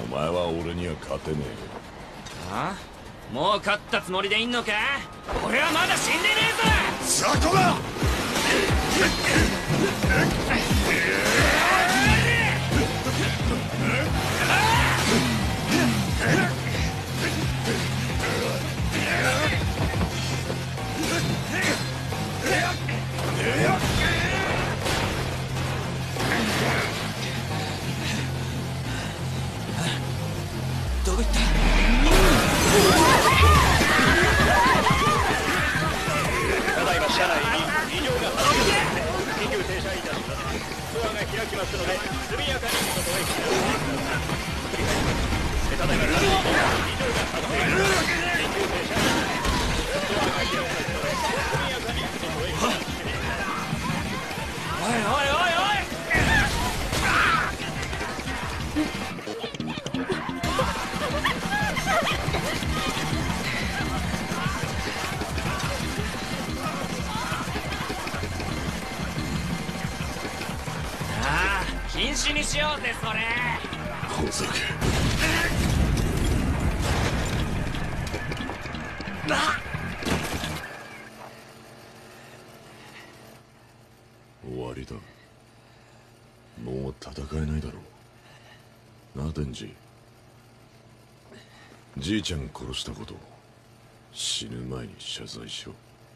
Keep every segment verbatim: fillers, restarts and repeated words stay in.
前は俺には勝てねえよ。ああ、もう勝ったつもりでいんのか。俺はまだ死んでねえぞ。 雑魚だ。 どこ行った。 ただいま車内に異常が発生。緊急停車いたします。ドアが開きますので速やかに外へ避難してください。ただいま車内に異常が発生。緊急停車いたします。ドアが開きますので速やかに外へ避難してください。 おいおいおいおい。禁止にしようぜそれ。 ほざけ。終わりだ。もう戦えないだろうな。デンジ、じいちゃん殺したこと死ぬ前に謝罪しろ。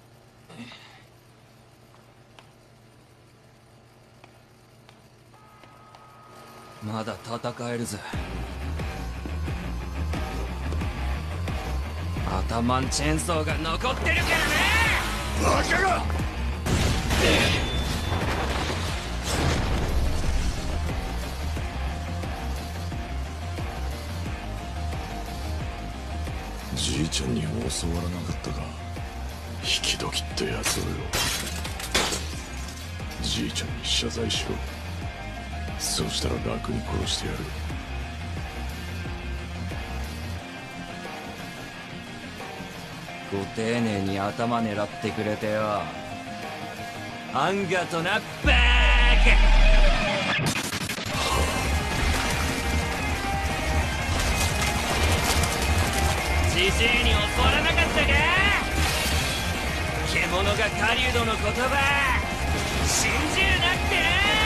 まだ戦えるぜ。アタマンチェーンソーが残ってるからね。 バカが。じいちゃんに教わらなかったか。引き時ってやつをよ。じいちゃんに謝罪しろ。そうしたら楽に殺してやる。 ご丁寧に頭狙ってくれてよ。あんがとな、バーカ。ジジイに教わらなかったか。獣が狩人の言葉信じるなってな。